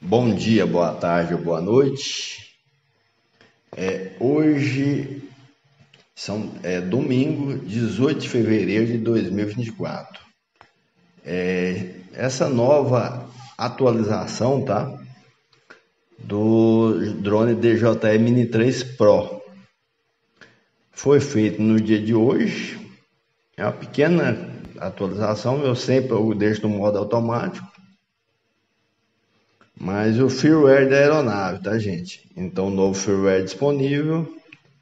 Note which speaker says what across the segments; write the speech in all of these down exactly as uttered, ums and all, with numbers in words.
Speaker 1: Bom dia, boa tarde ou boa noite. É, hoje são, é domingo, dezoito de fevereiro de dois mil e vinte e quatro. É, essa nova atualização, tá? Do drone D J E Mini três Pro foi feita no dia de hoje. É uma pequena atualização, eu sempre eu deixo no modo automático. Mas o firmware da aeronave, tá, gente? Então, novo firmware disponível,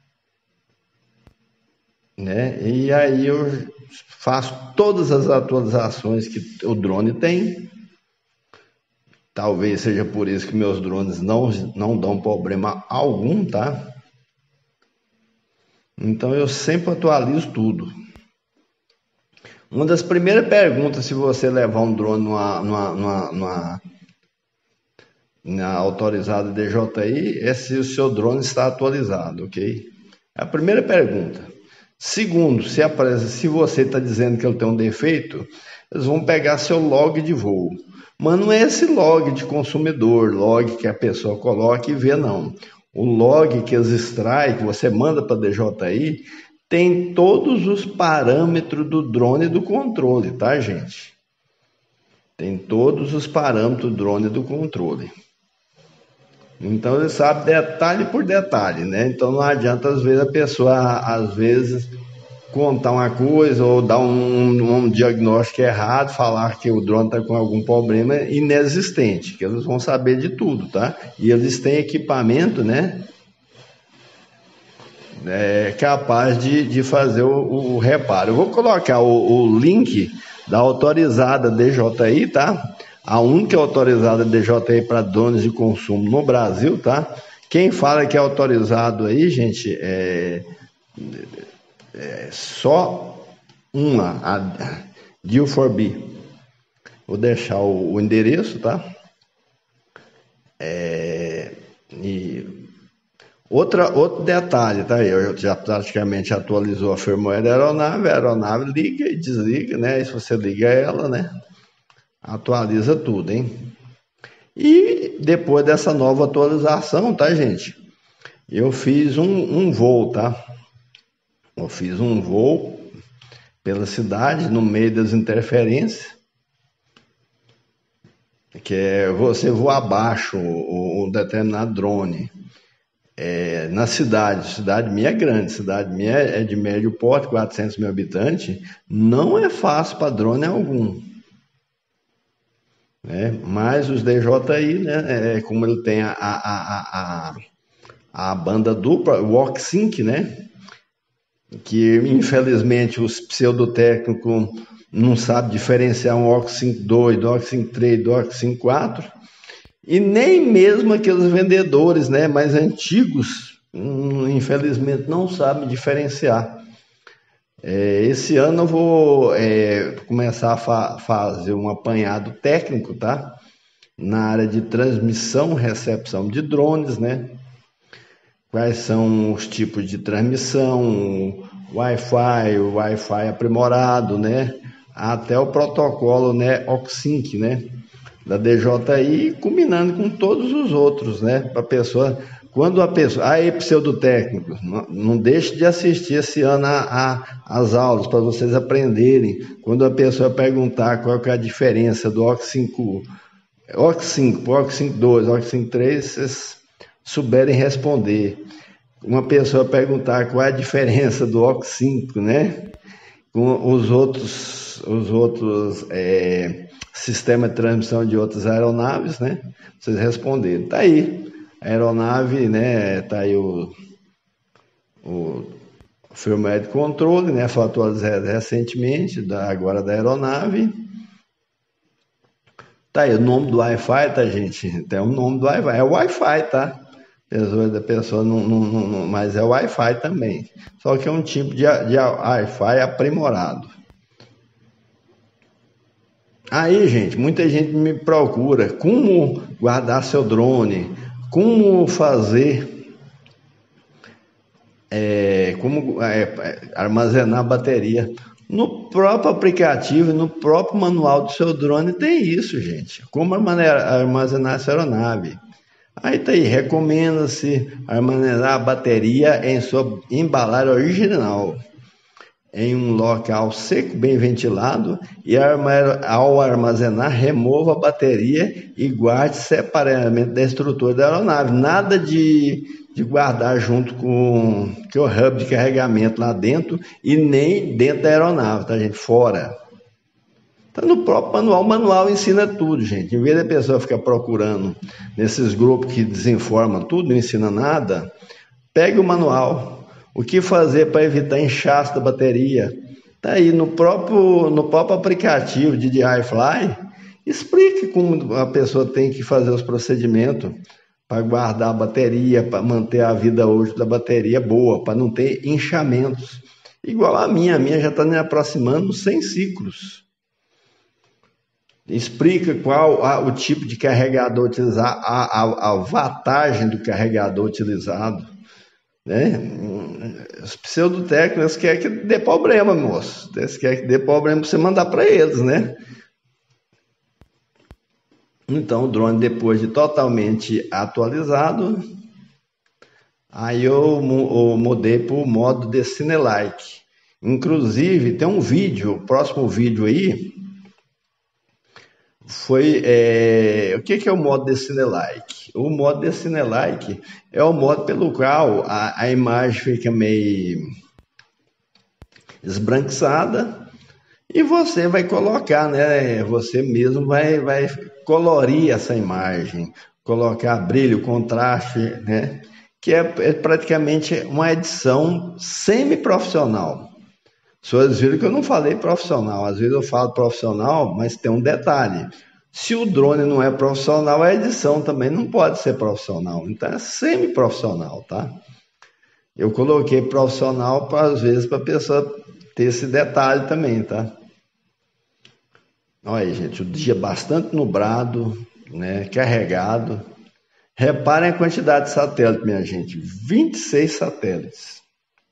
Speaker 1: né? E aí eu faço todas as atualizações que o drone tem. Talvez seja por isso que meus drones não, não dão problema algum, tá? Então eu sempre atualizo tudo. Uma das primeiras perguntas, se você levar um drone numa, numa, numa, numa na autorizada D J I, é se o seu drone está atualizado, ok? É a primeira pergunta. Segundo, se, aparece, se você está dizendo que ele tem um defeito, eles vão pegar seu log de voo. Mas não é esse log de consumidor, log que a pessoa coloca e vê, não. O log que eles extraem, que você manda para a D J I, tem todos os parâmetros do drone e do controle, tá, gente? Tem todos os parâmetros do drone e do controle. Então ele sabe detalhe por detalhe, né? Então não adianta às vezes a pessoa, às vezes, contar uma coisa ou dar um, um diagnóstico errado, falar que o drone está com algum problema inexistente, que eles vão saber de tudo, tá? E eles têm equipamento, né? É, capaz de, de fazer o, o reparo. Eu vou colocar o, o link da autorizada D J I, tá? A única autorizada D J I para drones de consumo no Brasil, tá? Quem fala que é autorizado aí, gente, é, é só uma, a D U quatro B. Vou deixar o, o endereço, tá? É, e outra, outro detalhe, tá? Eu já praticamente atualizou a firmware da aeronave, a aeronave liga e desliga, né? E se você liga ela, né? Atualiza tudo, hein? E depois dessa nova atualização, tá, gente? Eu fiz um, um voo, tá? Eu fiz um voo pela cidade, no meio das interferências, que é você voar abaixo um determinado drone. É, na cidade, cidade minha é grande, cidade minha é de médio porte, quatrocentos mil habitantes, não é fácil para drone algum. Né? Mas os D J I, né, é, como ele tem a, a, a, a, a banda dupla, o OxSync, né, que infelizmente os pseudotécnicos não sabem diferenciar um OxSync dois, do OxSync três, do OxSync quatro, e nem mesmo aqueles vendedores, né, mais antigos, hum, infelizmente não sabem diferenciar. É, esse ano eu vou é, começar a fa fazer um apanhado técnico, tá? Na área de transmissão, recepção de drones, né? Quais são os tipos de transmissão, Wi-Fi, o Wi-Fi aprimorado, né? Até o protocolo, né, OxSync, né? Da D J I, combinando com todos os outros, né? Para a pessoa... Quando a pessoa... Aí, pseudotécnico, não, não deixe de assistir esse ano a, a, as aulas, para vocês aprenderem. Quando a pessoa perguntar qual que é a diferença do OxSync, OxSync, OxSync dois, OxSync três, vocês souberem responder. Uma pessoa perguntar qual é a diferença do OxSync, né? Com os outros, os outros é, sistemas de transmissão de outras aeronaves, né? Vocês responderem. Tá aí. A aeronave, né, tá aí o, o firmware de controle, né, foi atualizado recentemente, da, agora da aeronave. Tá aí o nome do Wi-Fi, tá, gente? Tem o nome do Wi-Fi, é o Wi-Fi, tá? Pessoa da pessoa não, não, não, mas é o Wi-Fi também. Só que é um tipo de, de Wi-Fi aprimorado. Aí, gente, muita gente me procura como guardar seu drone, como fazer, é, como é, armazenar a bateria. No próprio aplicativo, no próprio manual do seu drone tem isso, gente. Como armazenar essa aeronave. Aí tá aí, recomenda-se armazenar a bateria em sua embalagem original, em um local seco, bem ventilado, e ao armazenar, remova a bateria e guarde separadamente da estrutura da aeronave. Nada de, de guardar junto com, com o hub de carregamento lá dentro e nem dentro da aeronave, tá, gente? Fora. Tá no próprio manual. O manual ensina tudo, gente. Em vez da pessoa ficar procurando nesses grupos que desinformam tudo, não ensina nada, pegue o manual. O que fazer para evitar inchaço da bateria? Tá aí no próprio, no próprio aplicativo de D J I Fly. Explique como a pessoa tem que fazer os procedimentos para guardar a bateria, para manter a vida útil da bateria boa, para não ter inchamentos. Igual a minha, a minha já está me aproximando cem ciclos. Explica qual a, o tipo de carregador utilizar, a, a, a wattagem do carregador utilizado. Né? Os pseudotécnicos querem que dê problema, moço. Eles querem que dê problema para você mandar para eles, né? Então, o drone, depois de totalmente atualizado, aí eu, eu mudei para o modo de Cine-like. Inclusive, tem um vídeo, o próximo vídeo aí, foi é, o que, que é o modo de Cine-like? O modo de Cine-like é o modo pelo qual a, a imagem fica meio esbranquiçada e você vai colocar, né? Você mesmo vai, vai colorir essa imagem, colocar brilho, contraste, né? Que é, é praticamente uma edição semi-profissional. Vocês viram que eu não falei profissional, às vezes eu falo profissional, mas tem um detalhe. Se o drone não é profissional, a edição também não pode ser profissional. Então é semi-profissional, tá? Eu coloquei profissional, para às vezes, para a pessoa ter esse detalhe também, tá? Olha aí, gente, o dia bastante nublado, né, carregado. Reparem a quantidade de satélites, minha gente, vinte e seis satélites.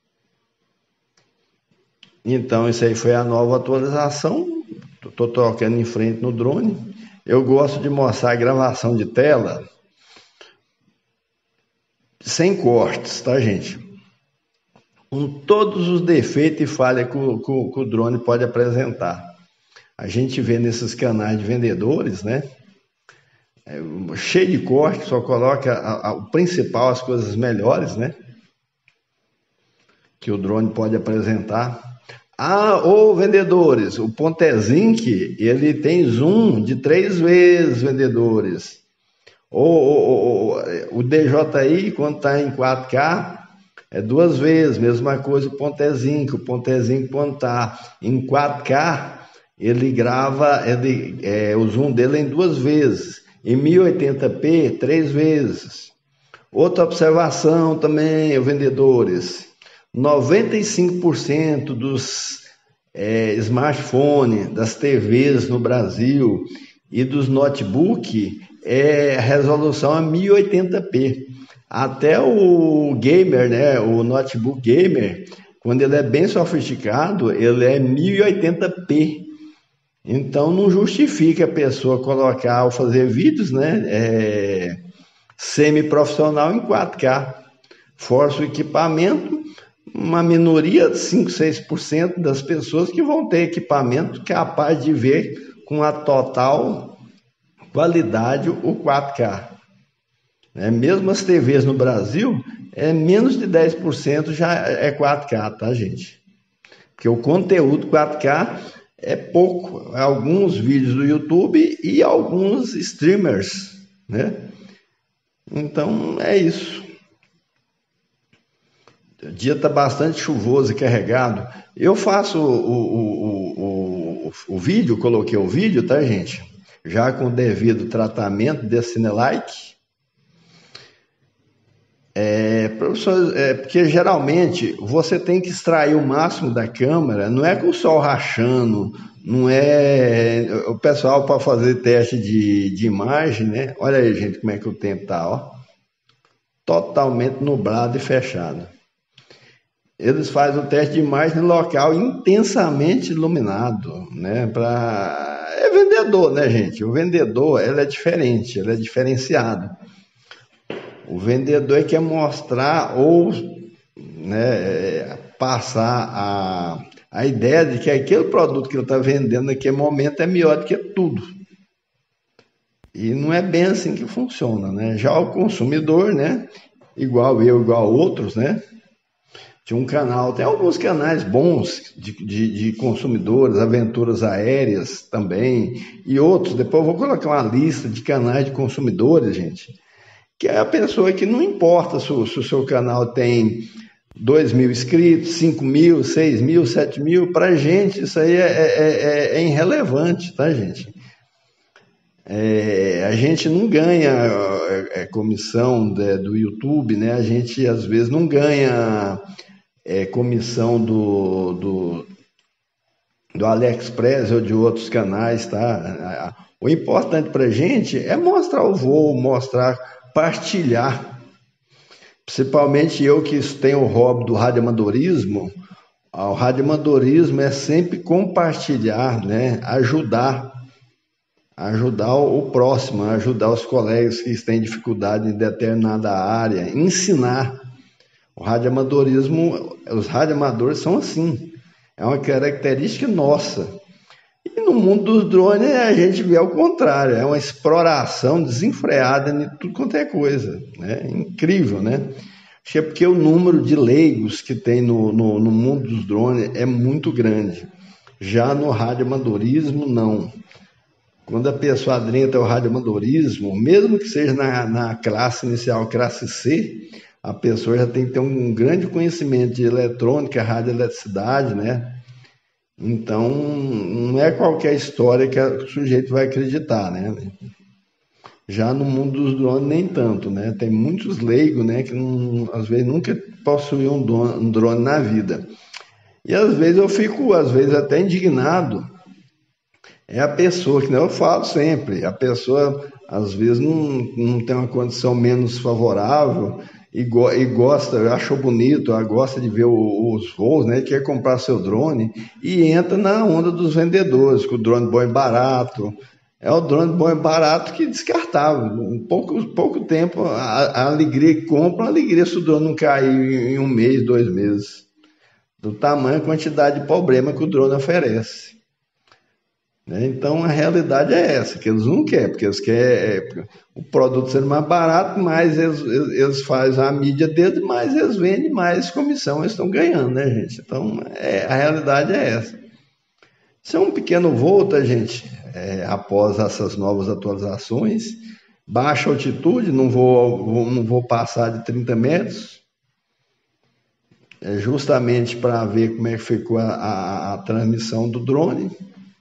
Speaker 1: Então, isso aí foi a nova atualização. Estou trocando em frente no drone. Eu gosto de mostrar a gravação de tela sem cortes, tá, gente? Com todos os defeitos e falhas que o, que o, que o drone pode apresentar. A gente vê nesses canais de vendedores, né? É, cheio de corte, só coloca a, a, o principal, as coisas melhores, né? Que o drone pode apresentar. Ah, ou vendedores, o Pontezink, ele tem zoom de três vezes, vendedores. Ou o D J I, quando está em quatro K, é duas vezes, mesma coisa o Pontezink. O Pontezink, quando está em quatro K, ele grava, ele, é, o zoom dele é em duas vezes. Em mil e oitenta p, três vezes. Outra observação também, vendedores. noventa e cinco por cento dos é, smartphones, das T Vs no Brasil e dos notebooks, é, a resolução é mil e oitenta p. Até o gamer, né, o notebook gamer, quando ele é bem sofisticado, ele é mil e oitenta p. Então não justifica a pessoa colocar ou fazer vídeos, né, é, semi-profissional em quatro K. Força o equipamento. Uma minoria, cinco, seis por cento das pessoas que vão ter equipamento capaz de ver com a total qualidade o quatro K. É, mesmo as T Vs no Brasil, é menos de dez por cento já é quatro K, tá, gente? Porque o conteúdo quatro K é pouco. Alguns vídeos do YouTube e alguns streamers, né? Então, é isso. O dia está bastante chuvoso e carregado. Eu faço o, o, o, o, o vídeo, coloquei o vídeo, tá, gente? Já com o devido tratamento de Cine-like. É, professor, é, porque geralmente você tem que extrair o máximo da câmera, não é com o sol rachando, não é o pessoal para fazer teste de, de imagem, né? Olha aí, gente, como é que o tempo tá, ó. Totalmente nublado e fechado. eles fazem o teste de imagem no local intensamente iluminado, né? Pra... É vendedor, né, gente? O vendedor, ele é diferente, ele é diferenciado. O vendedor quer mostrar ou, né, passar a, a ideia de que aquele produto que ele está vendendo naquele momento é melhor do que tudo. E não é bem assim que funciona, né? Já o consumidor, né, igual eu, igual outros, né? Tinha um canal, tem alguns canais bons de, de, de consumidores, aventuras aéreas também, e outros. Depois eu vou colocar uma lista de canais de consumidores, gente, que é a pessoa que não importa se, se o seu canal tem dois mil inscritos, cinco mil, seis mil, sete mil, para a gente isso aí é, é, é, é irrelevante, tá, gente? É, a gente não ganha é, comissão de, do YouTube, né? A gente às vezes não ganha é, comissão do, do, do AliExpress ou de outros canais, tá? O importante para a gente é mostrar o voo, mostrar, partilhar. Principalmente eu que tenho o hobby do radioamadorismo, o radioamadorismo é sempre compartilhar, né? Ajudar, ajudar o próximo, ajudar os colegas que têm dificuldade em determinada área, ensinar. O radioamadorismo, os radioamadores são assim, é uma característica nossa. E no mundo dos drones a gente vê ao contrário, é uma exploração desenfreada de tudo quanto é coisa, né? Incrível, né? Acho que é porque o número de leigos que tem no, no, no mundo dos drones é muito grande. Já no radioamadorismo, não. Quando a pessoa adentra ao radioamadorismo, mesmo que seja na, na classe inicial, classe C, a pessoa já tem que ter um grande conhecimento de eletrônica, radioeletricidade, né? Então, não é qualquer história que o sujeito vai acreditar, né? Já no mundo dos drones, nem tanto, né? Tem muitos leigos, né, que não, às vezes nunca possuíram um drone, um drone na vida. E às vezes eu fico, às vezes, até indignado. É a pessoa, que eu falo sempre, a pessoa, às vezes, não, não tem uma condição menos favorável e, go, e gosta, achou bonito, gosta de ver o, os voos, né? Quer comprar seu drone e entra na onda dos vendedores, com o drone bom e barato. É o drone bom e barato que descartável. Um pouco, pouco tempo, a, a alegria que compra, a alegria se o drone não cair em um mês, dois meses. Do tamanho, quantidade de problema que o drone oferece. Então, a realidade é essa, que eles não querem, porque eles querem o produto sendo mais barato, mais eles, eles fazem a mídia deles, mais eles vendem, mais comissão eles estão ganhando, né, gente? Então, é, a realidade é essa. Isso é um pequeno voo, tá, gente? É, após essas novas atualizações, baixa altitude, não vou, não vou passar de trinta metros, é justamente para ver como é que ficou a, a, a transmissão do drone.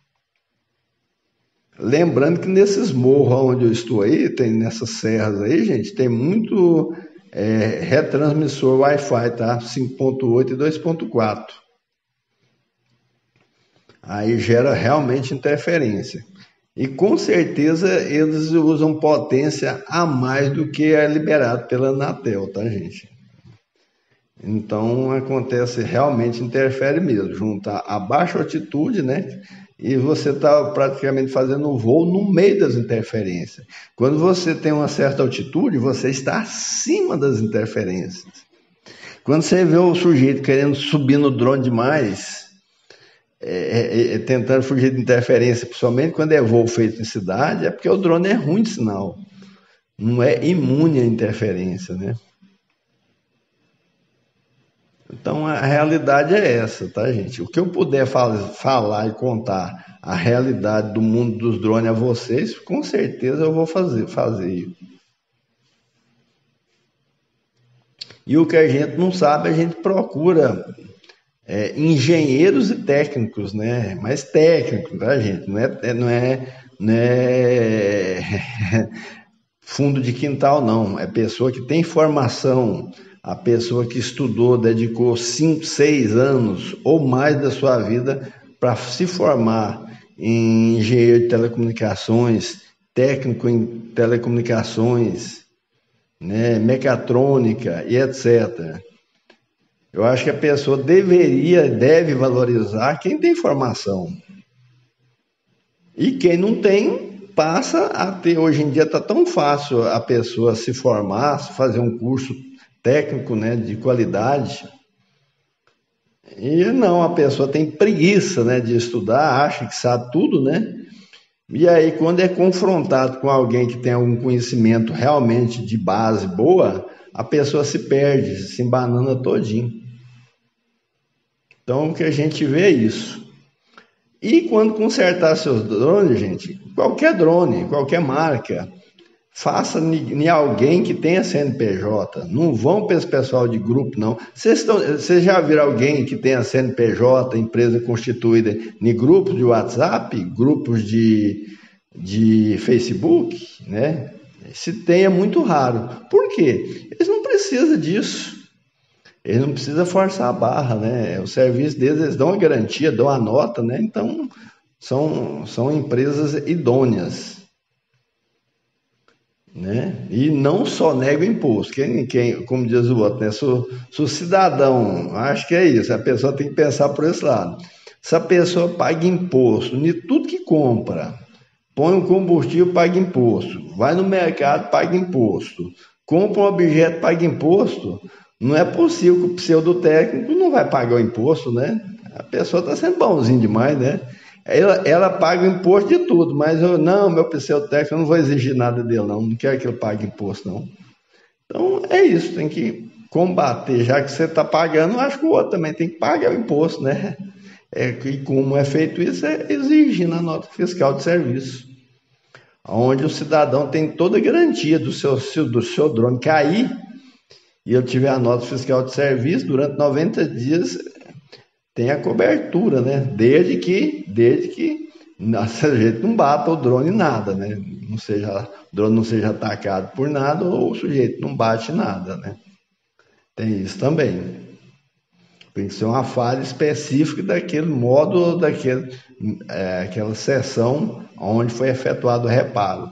Speaker 1: Lembrando que nesses morros onde eu estou aí, tem nessas serras aí, gente, tem muito é, retransmissor Wi-Fi, tá? cinco ponto oito e dois ponto quatro. Aí gera realmente interferência. E com certeza eles usam potência a mais do que é liberado pela Anatel, tá, gente? Então acontece, realmente interfere mesmo, juntar a baixa altitude, né? E você está praticamente fazendo um voo no meio das interferências. Quando você tem uma certa altitude, você está acima das interferências. Quando você vê o sujeito querendo subir no drone demais, é, é, é, tentando fugir de interferência, principalmente quando é voo feito em cidade, é porque o drone é ruim de sinal. Não é imune à interferência, né? Então a realidade é essa, tá, gente? O que eu puder fal- falar e contar a realidade do mundo dos drones a vocês, com certeza eu vou fazer, fazer. E o que a gente não sabe, a gente procura é, engenheiros e técnicos, né? Mas técnicos, tá, gente? Não é, não é, não é fundo de quintal, não. É pessoa que tem formação. A pessoa que estudou, dedicou cinco, seis anos ou mais da sua vida para se formar em engenheiro de telecomunicações, técnico em telecomunicações, né, mecatrônica e etcétera. Eu acho que a pessoa deveria, deve valorizar quem tem formação. E quem não tem, passa a ter. Hoje em dia está tão fácil a pessoa se formar, fazer um curso técnico, né, de qualidade. E não, a pessoa tem preguiça, né, de estudar, acha que sabe tudo, né? E aí, quando é confrontado com alguém que tem algum conhecimento realmente de base boa, a pessoa se perde, se embanana todinho. Então, o que a gente vê é isso. E quando consertar seus drones, gente, qualquer drone, qualquer marca, faça em alguém que tenha C N P J. Não vão para esse pessoal de grupo, não. Vocês, estão, vocês já viram alguém que tenha C N P J, empresa constituída em grupos de WhatsApp, grupos de, de Facebook, né? Se tem, é muito raro. Por quê? Eles não precisam disso. Eles não precisam forçar a barra, né? O serviço deles, eles dão a garantia, dão a nota, né? Então, são, são empresas idôneas. Né? E não só nega o imposto, quem, quem, como diz o outro, né? Sou, sou cidadão, acho que é isso, a pessoa tem que pensar por esse lado. Se a pessoa paga imposto de tudo que compra, põe um combustível, paga imposto, vai no mercado, paga imposto, compra um objeto, paga imposto, não é possível que o pseudotécnico não vai pagar o imposto, né? A pessoa está sendo bonzinho demais, né? Ela, ela paga o imposto de tudo, mas eu, não, meu pseudotécnico, eu não vou exigir nada dele, não. Não quero que ele pague imposto, não. Então, é isso, tem que combater. Já que você está pagando, eu acho que o outro também tem que pagar o imposto, né? É, e como é feito isso, é exigindo a nota fiscal de serviço. Onde o cidadão tem toda a garantia do seu, do seu drone cair e ele tiver a nota fiscal de serviço durante noventa dias, tem a cobertura, né? Desde que, desde que a gente não bata o drone em nada, né? Não seja, o drone não seja atacado por nada ou o sujeito não bate nada, né? Tem isso também. Tem que ser uma falha específica daquele modo, daquele, é, aquela seção onde foi efetuado o reparo.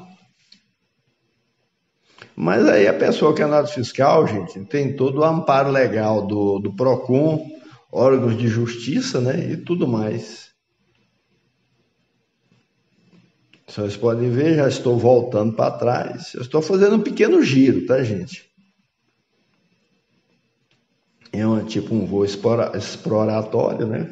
Speaker 1: Mas aí a pessoa que é nota fiscal, gente, tem todo o amparo legal do, do PROCON, órgãos de justiça, né, e tudo mais. Vocês podem ver, já estou voltando para trás. Eu estou fazendo um pequeno giro, tá, gente? É um, tipo um voo exploratório, né?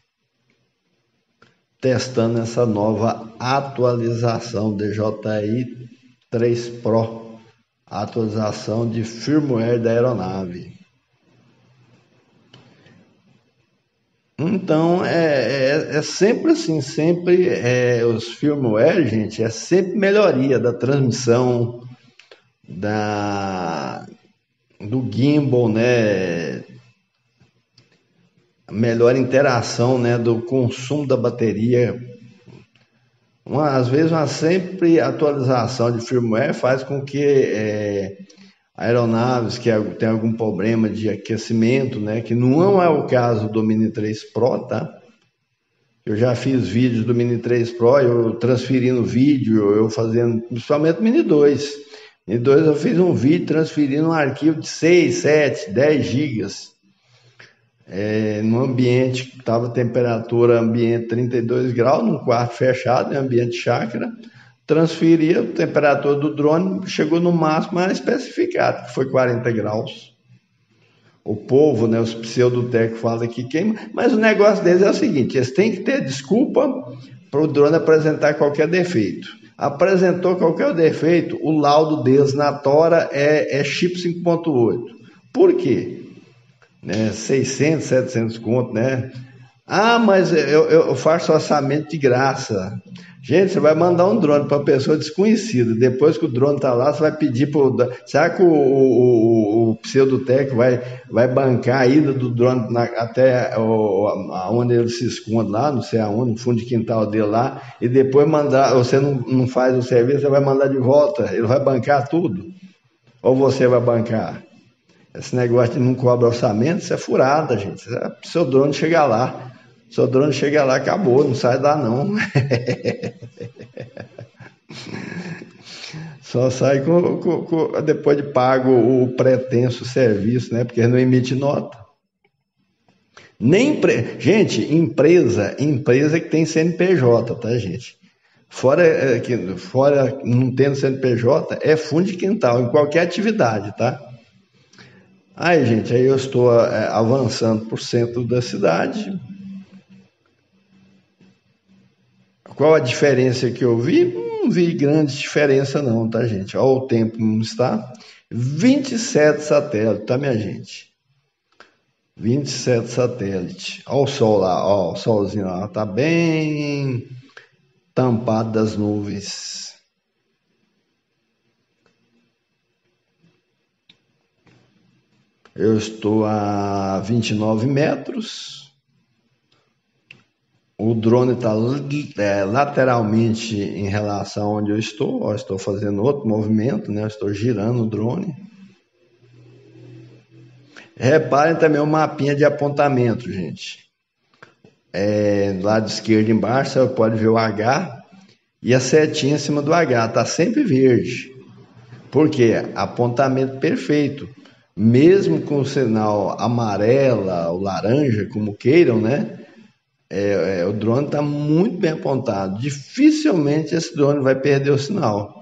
Speaker 1: Testando essa nova atualização D J I três Pro. Atualização de firmware da aeronave. Então, é, é, é sempre assim, sempre é, os firmware, gente, é sempre melhoria da transmissão, da, do gimbal, né? Melhor interação, né? Do consumo da bateria. Uma, às vezes, uma sempre atualização de firmware faz com que é, aeronaves que tem algum problema de aquecimento, né, que não é o caso do Mini três Pro, tá? Eu já fiz vídeos do Mini três Pro, eu transferindo vídeo, eu fazendo, principalmente o Mini dois. Mini dois eu fiz um vídeo transferindo um arquivo de seis, sete, dez gigas. É, no ambiente que estava temperatura ambiente trinta e dois graus, num quarto fechado, em ambiente chácara, transferia a temperatura do drone, chegou no máximo a especificado, que foi quarenta graus. O povo, né, os pseudotécnicos falam que queima, mas o negócio deles é o seguinte, eles têm que ter desculpa para o drone apresentar qualquer defeito. Apresentou qualquer defeito, o laudo deles na tora é, é chip cinco ponto oito. Por quê? Né, seiscentos, setecentos conto, né? Ah, mas eu, eu faço orçamento de graça. Gente, você vai mandar um drone para uma pessoa desconhecida. Depois que o drone está lá, você vai pedir para. Será que o, o, o pseudotécnico vai, vai bancar a ida do drone na, até o, onde ele se esconde lá, não sei aonde, no fundo de quintal dele lá, e depois mandar. Você não, não faz o serviço, você vai mandar de volta. Ele vai bancar tudo? Ou você vai bancar? Esse negócio de não cobra orçamento, isso é furada, gente. Seu drone chega lá. Seu drone chega lá, acabou, não sai lá não. Só sai com, com, com, depois de pago o pretenso serviço, né? Porque não emite nota. Nem empre... Gente, empresa, empresa que tem C N P J, tá, gente? Fora, é, que, fora não tendo C N P J, é fundo de quintal, em qualquer atividade, tá? Aí, gente, aí eu estou é, avançando por centro da cidade. Qual a diferença que eu vi? Não vi grande diferença não, tá, gente? Olha o tempo como está. vinte e sete satélites, tá, minha gente? vinte e sete satélites. Olha o sol lá, ó, o solzinho lá, tá bem tampado das nuvens. Eu estou a vinte e nove metros. O drone está é, lateralmente em relação a onde eu estou. Ó, estou fazendo outro movimento, né? Eu estou girando o drone. Reparem também o mapinha de apontamento, gente. É, do lado esquerdo embaixo você pode ver o H e a setinha em cima do H. Está sempre verde. Por quê? Apontamento perfeito. Mesmo com o sinal amarela ou laranja, como queiram, né? É, é, o drone está muito bem apontado. Dificilmente esse drone vai perder o sinal.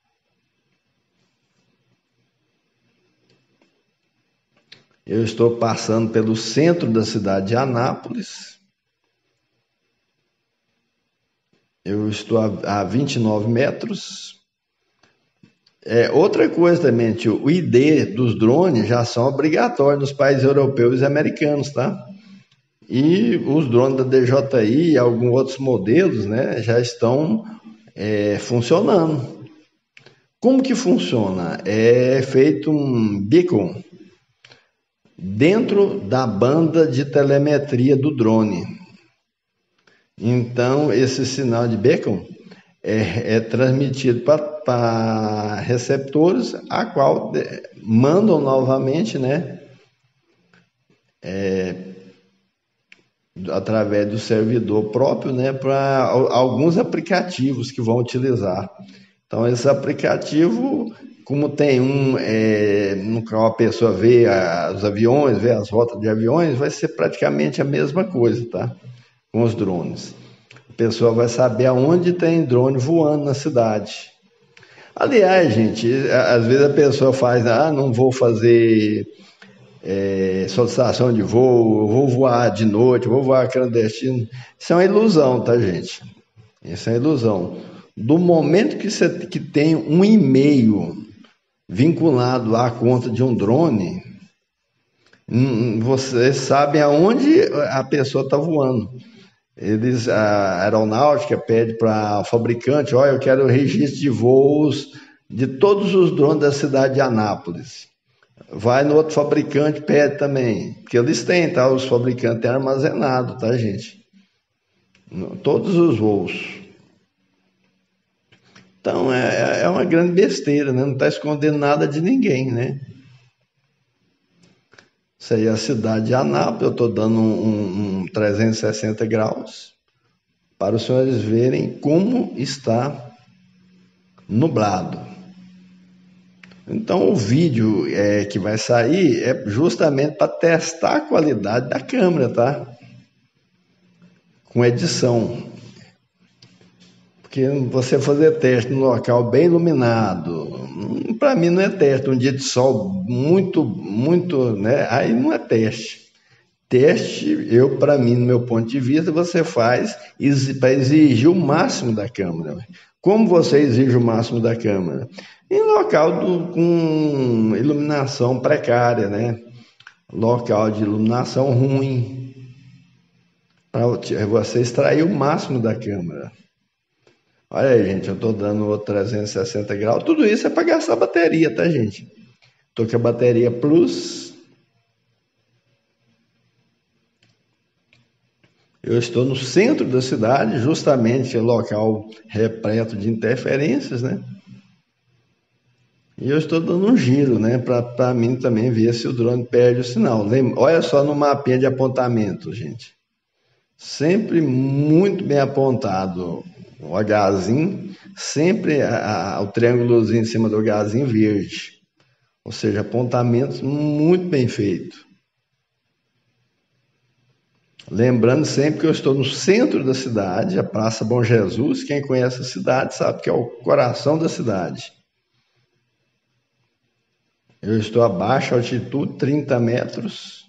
Speaker 1: Eu estou passando pelo centro da cidade de Anápolis. Eu estou a, a vinte e nove metros. É, outra coisa também, tio, o I D dos drones já são obrigatórios nos países europeus e americanos, tá? E os drones da D J I e alguns outros modelos, né, já estão é, funcionando. Como que funciona? É feito um beacon dentro da banda de telemetria do drone. Então, esse sinal de beacon é, é transmitido para receptores, a qual mandam novamente, né, é, através do servidor próprio, né, para alguns aplicativos que vão utilizar. Então, esse aplicativo, como tem um, é, no qual a pessoa vê a, os aviões, vê as rotas de aviões, vai ser praticamente a mesma coisa, tá? Com os drones. A pessoa vai saber aonde tem drone voando na cidade. Aliás, gente, às vezes a pessoa faz, ah, não vou fazer é, solicitação de voo, vou voar de noite, vou voar clandestino. Isso é uma ilusão, tá, gente? Isso é uma ilusão. Do momento que você que tem um e-mail vinculado à conta de um drone, você sabe aonde a pessoa está voando. Eles, a aeronáutica pede para o fabricante, olha, eu quero o registro de voos de todos os drones da cidade de Anápolis. Vai no outro fabricante, pede também, porque eles têm, tá? Os fabricantes têm armazenado, tá, gente? Todos os voos. Então, é, é uma grande besteira, né? Não está escondendo nada de ninguém, né? Isso aí é a cidade de Anápolis. Eu estou dando um, um, um trezentos e sessenta graus para os senhores verem como está nublado. Então, o vídeo é, que vai sair é justamente para testar a qualidade da câmera, tá? Com edição. Porque você fazer teste no local bem iluminado, para mim não é teste. Um dia de sol muito, muito, né? Aí não é teste. Teste, eu, para mim, no meu ponto de vista, você faz para exigir o máximo da câmera. Como você exige o máximo da câmera? Em local do, com iluminação precária, né? Local de iluminação ruim, para você extrair o máximo da câmera. Olha aí, gente, eu estou dando outro trezentos e sessenta graus. Tudo isso é para gastar bateria, tá, gente? Estou com a bateria Plus. Eu estou no centro da cidade, justamente local repleto de interferências, né? E eu estou dando um giro, né? Para mim também ver se o drone perde o sinal. Olha só no mapinha de apontamento, gente. Sempre muito bem apontado. O Hzinho, sempre a, a, o triângulozinho em cima do Hzinho verde. Ou seja, apontamentos muito bem feitos. Lembrando sempre que eu estou no centro da cidade, a Praça Bom Jesus. Quem conhece a cidade sabe que é o coração da cidade. Eu estou a baixa altitude, trinta metros.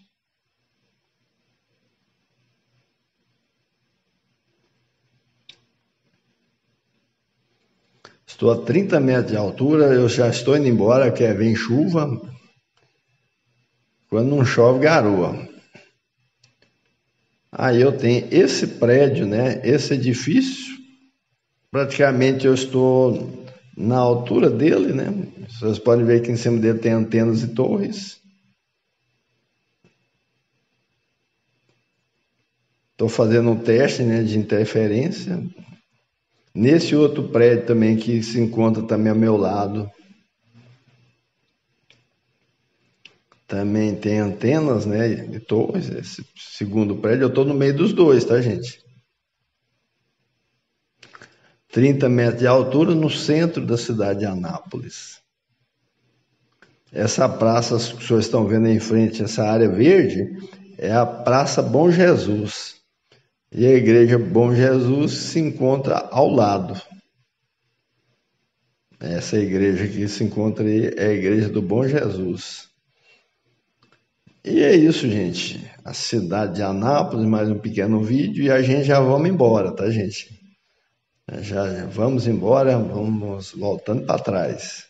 Speaker 1: Estou a trinta metros de altura, eu já estou indo embora, que vem chuva. Quando não chove, garoa. Aí eu tenho esse prédio, né? Esse edifício. Praticamente eu estou na altura dele, né? Vocês podem ver que em cima dele tem antenas e torres. Estou fazendo um teste, né, de interferência. Nesse outro prédio também que se encontra também ao meu lado, também tem antenas, né, e torres. Esse segundo prédio, eu estou no meio dos dois, tá, gente? trinta metros de altura no centro da cidade de Anápolis. Essa praça que os senhores estão vendo aí em frente, essa área verde, é a Praça Bom Jesus. E a Igreja Bom Jesus se encontra ao lado. Essa igreja que se encontra aí é a Igreja do Bom Jesus. E é isso, gente. A cidade de Anápolis, mais um pequeno vídeo e a gente já vamos embora, tá, gente? Já, já vamos embora, vamos voltando para trás.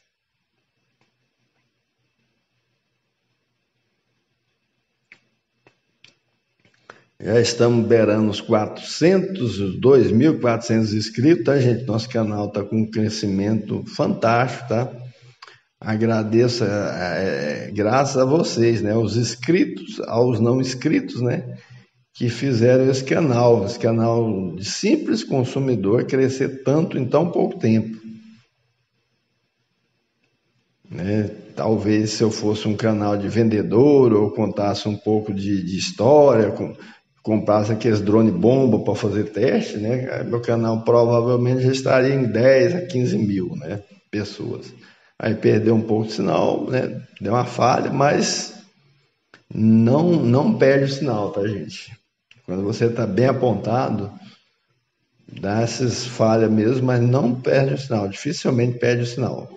Speaker 1: Já estamos beirando os quatrocentos, os dois mil e quatrocentos inscritos, tá, gente? Nosso canal está com um crescimento fantástico, tá? Agradeço, é, é, graças a vocês, né? Os inscritos, aos não inscritos, né? Que fizeram esse canal, esse canal de simples consumidor crescer tanto em tão pouco tempo. Né? Talvez se eu fosse um canal de vendedor ou contasse um pouco de, de história, com, comprasse aqueles drone bomba para fazer teste, né? Meu canal provavelmente já estaria em dez a quinze mil, né, pessoas. Aí perdeu um pouco de sinal, né? Deu uma falha, mas não, não perde o sinal, tá, gente? Quando você está bem apontado, dá essas falhas mesmo, mas não perde o sinal, dificilmente perde o sinal.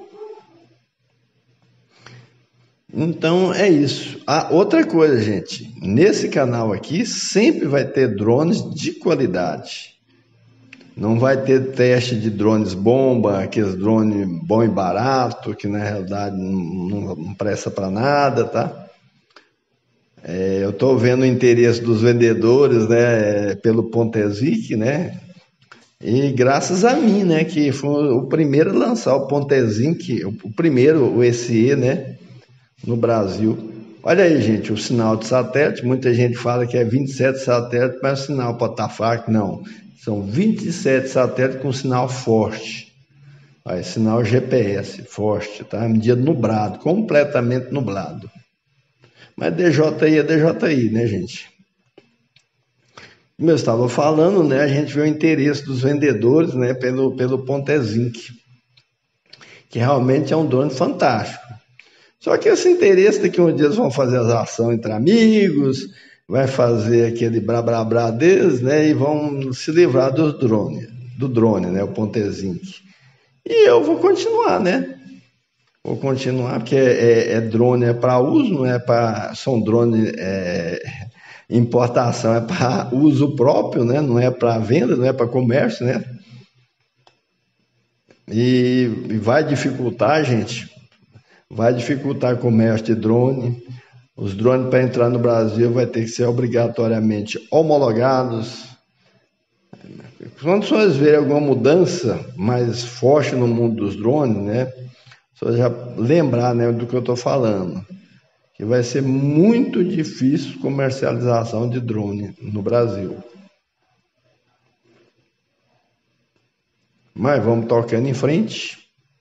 Speaker 1: Então é isso. Ah, outra coisa, gente, nesse canal aqui sempre vai ter drones de qualidade. Não vai ter teste de drones bomba, aqueles drones bom e barato, que na realidade não, não presta para nada, tá? É, eu estou vendo o interesse dos vendedores, né, pelo Pontezic, né? E graças a mim, né, que foi o primeiro a lançar o Pontezic, o primeiro, o S E, né, no Brasil. Olha aí, gente, o sinal de satélite, muita gente fala que é vinte e sete satélites, mas o sinal pode estar fraco, não. São vinte e sete satélites com sinal forte. Aí, sinal G P S, forte, tá? Um dia nublado, completamente nublado. Mas D J I é D J I, né, gente? Como eu estava falando, né, a gente vê o interesse dos vendedores, né, pelo, pelo Pontezic, que realmente é um drone fantástico. Só que esse interesse daqui um dia eles vão fazer as ações entre amigos, vai fazer aquele blá blá blá deles, né, e vão se livrar do drone, do drone, né, o Pontezic. E eu vou continuar, né? Vou continuar, porque é, é, é drone é para uso, não é para. São drones. É, importação é para uso próprio, né? Não é para venda, não é para comércio, né? E, e vai dificultar, gente. Vai dificultar o comércio de drone. Os drones para entrar no Brasil vai ter que ser obrigatoriamente homologados. Quando vocês verem alguma mudança mais forte no mundo dos drones, né? Só já lembrar, né, do que eu estou falando, que vai ser muito difícil comercialização de drone no Brasil. Mas vamos tocando em frente.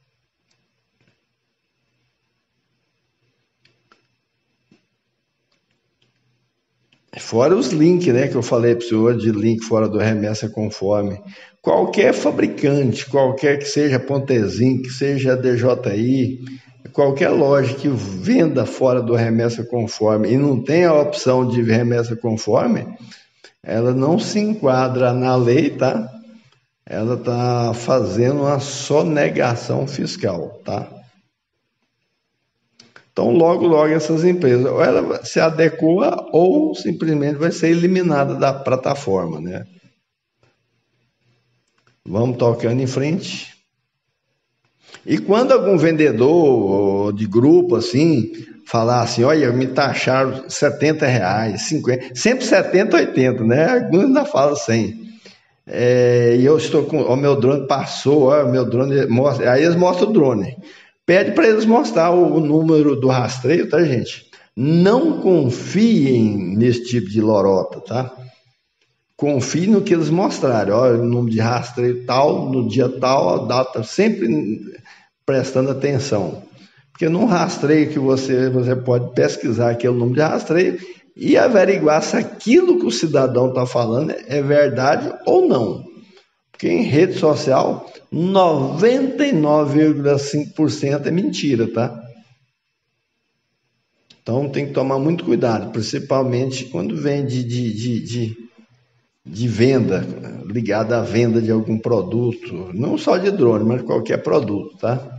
Speaker 1: Fora os links, né, que eu falei para o senhor, de link fora do Remessa Conforme. Qualquer fabricante, qualquer que seja Pontezic, que seja D J I, qualquer loja que venda fora do Remessa Conforme e não tenha a opção de Remessa Conforme, ela não se enquadra na lei, tá? Ela está fazendo uma sonegação fiscal, tá? Então, logo, logo, essas empresas, ou ela se adequa ou simplesmente vai ser eliminada da plataforma, né? Vamos tocando em frente. E quando algum vendedor de grupo, assim, falar assim, olha, me taxaram setenta reais, cinquenta, sempre setenta, oitenta, né? Alguns ainda falam cem. É, e eu estou com, o meu drone passou, ó, meu drone mostra, aí eles mostram o drone. Pede para eles mostrar o, o número do rastreio, tá, gente? Não confiem nesse tipo de lorota, tá? Confie no que eles mostrarem. Olha, o número de rastreio tal, no dia tal, a data, sempre prestando atenção. Porque num rastreio que você, você pode pesquisar aquele número de rastreio e averiguar se aquilo que o cidadão está falando é verdade ou não. Porque em rede social, noventa e nove vírgula cinco por cento é mentira, tá? Então tem que tomar muito cuidado, principalmente quando vem de, de, de, de, de venda, ligada à venda de algum produto, não só de drone, mas qualquer produto, tá?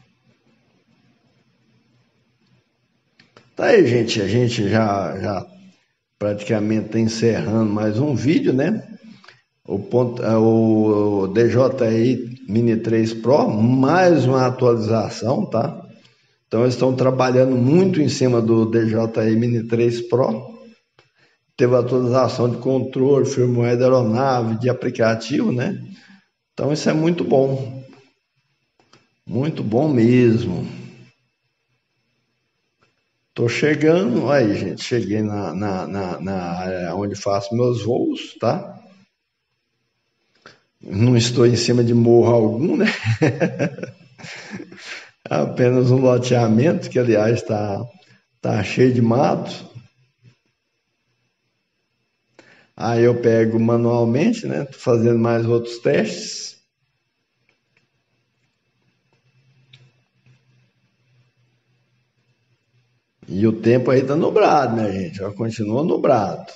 Speaker 1: Tá aí, gente, a gente já, já praticamente está encerrando mais um vídeo, né? O, ponto, o D J I Mini três Pro, mais uma atualização, tá? Então eles estão trabalhando muito em cima do D J I Mini três Pro. Teve atualização de controle, firmware da aeronave, de aplicativo, né? Então isso é muito bom. Muito bom mesmo. Tô chegando, aí gente, cheguei na, na, na, na área onde faço meus voos, tá? Não estou em cima de morro algum, né? Apenas um loteamento, que aliás está tá cheio de mato. Aí eu pego manualmente, né? Tô fazendo mais outros testes. E o tempo aí tá nublado, né, gente? Ó, continua nublado.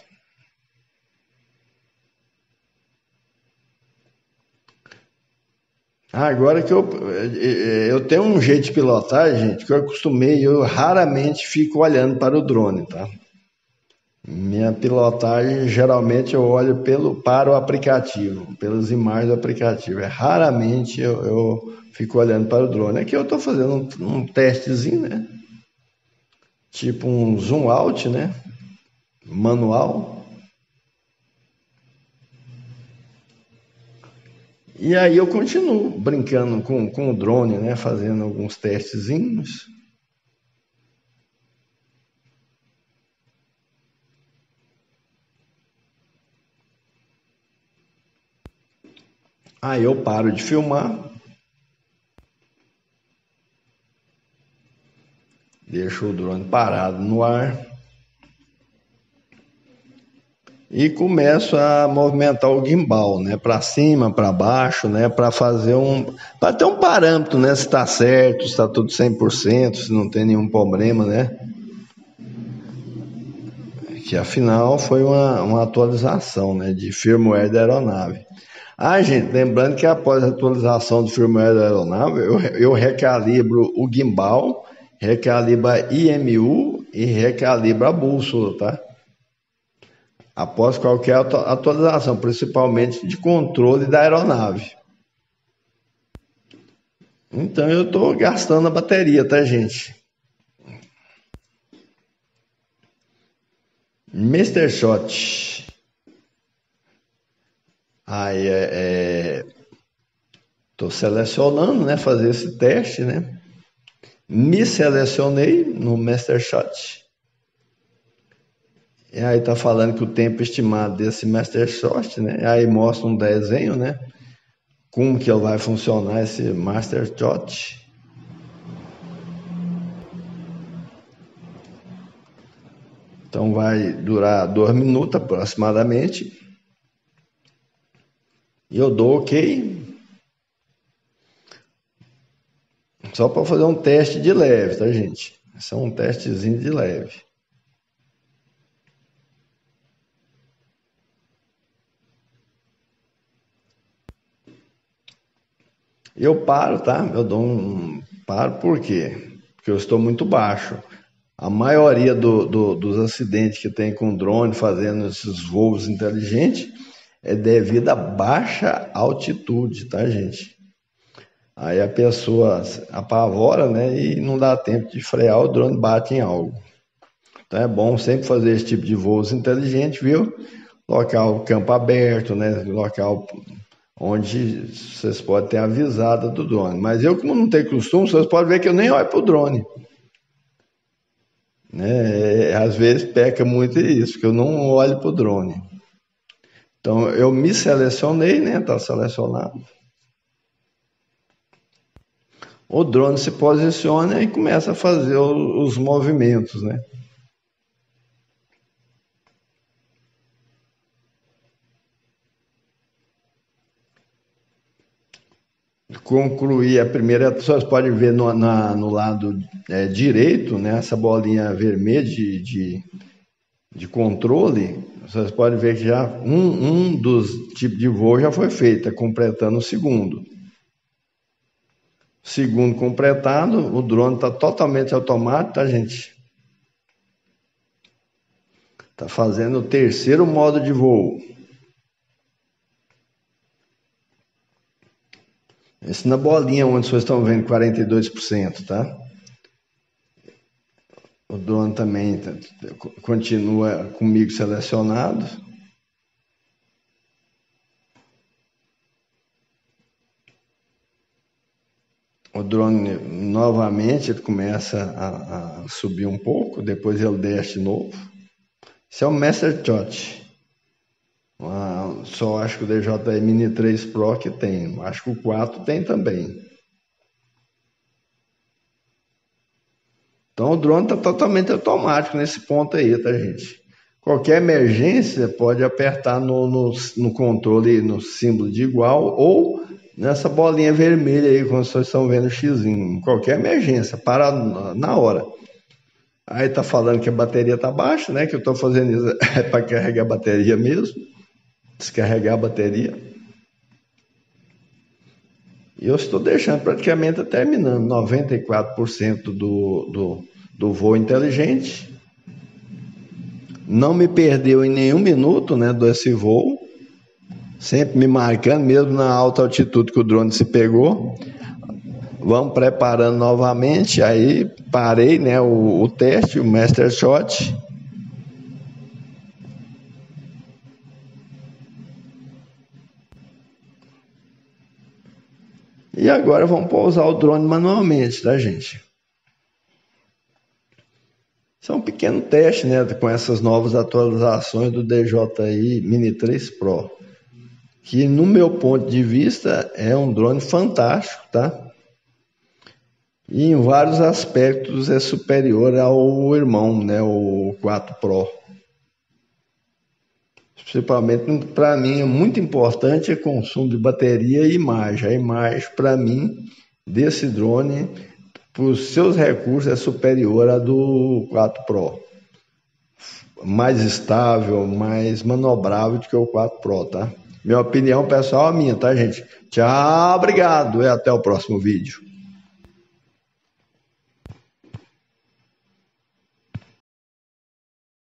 Speaker 1: Agora que eu, eu tenho um jeito de pilotar, gente, que eu acostumei, eu raramente fico olhando para o drone, tá? Minha pilotagem, geralmente eu olho pelo, para o aplicativo, pelas imagens do aplicativo. É raramente eu, eu fico olhando para o drone. Aqui eu estou fazendo um, um testezinho, né? Tipo um zoom out, né? Manual. E aí eu continuo brincando com, com o drone, né? Fazendo alguns testezinhos. Aí eu paro de filmar. Deixo o drone parado no ar. E começo a movimentar o gimbal, né, para cima, para baixo, né, para fazer um, para ter um parâmetro, né, se está certo, se está tudo cem por cento, se não tem nenhum problema, né, que afinal foi uma, uma atualização, né, de firmware da aeronave. Ah, gente, lembrando que após a atualização do firmware da aeronave, eu, eu recalibro o gimbal, recalibro a I M U e recalibro a bússola, tá? Após qualquer atualização, principalmente de controle da aeronave. Então eu estou gastando a bateria, tá, gente? mister Shot. Aí é, tô selecionando, né, fazer esse teste, né? Me selecionei no mister Shot. E aí tá falando que o tempo estimado desse mister Shot, né? Aí mostra um desenho, né? Como que vai funcionar esse mister Shot. Então vai durar dois minutos aproximadamente. E eu dou ok. Só para fazer um teste de leve, tá, gente? Esse é um testezinho de leve. Eu paro, tá? Eu dou um paro por quê? Porque eu estou muito baixo. A maioria do, do, dos acidentes que tem com drone fazendo esses voos inteligentes é devido a baixa altitude, tá, gente? Aí a pessoa apavora, né, e não dá tempo de frear, o drone bate em algo. Então é bom sempre fazer esse tipo de voos inteligentes, viu? Local campo aberto, né, local onde vocês podem ter avisado do drone. Mas eu, como não tenho costume, vocês podem ver que eu nem olho para o drone. Né? Às vezes peca muito isso, que eu não olho para o drone. Então eu me selecionei, né? Está selecionado. O drone se posiciona e começa a fazer os movimentos, né? Concluir a primeira, vocês podem ver no, na, no lado é, direito, né? Essa bolinha vermelha de, de, de controle. Vocês podem ver que já um, um dos tipos de voo já foi feito, completando o segundo. Segundo completado, o drone está totalmente automático, tá, gente? Está fazendo o terceiro modo de voo. Esse na bolinha onde vocês estão vendo quarenta e dois por cento, tá? O drone também tá, continua comigo selecionado. O drone novamente ele começa a, a subir um pouco, depois ele desce de novo. Esse é o Master Shot. Ah, só acho que o D J I Mini três Pro que tem. Acho que o quatro tem também. Então o drone está totalmente automático nesse ponto aí, tá, gente? Qualquer emergência pode apertar no, no, no controle, no símbolo de igual, ou nessa bolinha vermelha aí, como vocês estão vendo o xizinho. Qualquer emergência, para na hora. Aí tá falando que a bateria tá baixa, né? Que eu tô fazendo isso é para carregar a bateria mesmo. Descarregar a bateria. E eu estou deixando praticamente terminando noventa e quatro por cento do, do, do voo inteligente. Não me perdeu em nenhum minuto, né, desse voo. Sempre me marcando, mesmo na alta altitude que o drone se pegou. Vamos preparando novamente. Aí parei, né, o, o teste, o Master Shot. E agora vamos pousar o drone manualmente, tá, gente? Isso é um pequeno teste, né, com essas novas atualizações do D J I Mini três Pro, que no meu ponto de vista é um drone fantástico, tá? E em vários aspectos é superior ao irmão, né, o quatro Pro. Principalmente, para mim, é muito importante o consumo de bateria e imagem. A imagem, para mim, desse drone, por os seus recursos, é superior à do quatro Pro. Mais estável, mais manobrável do que o quatro Pro, tá? Minha opinião pessoal é minha, tá, gente? Tchau, obrigado e até o próximo vídeo.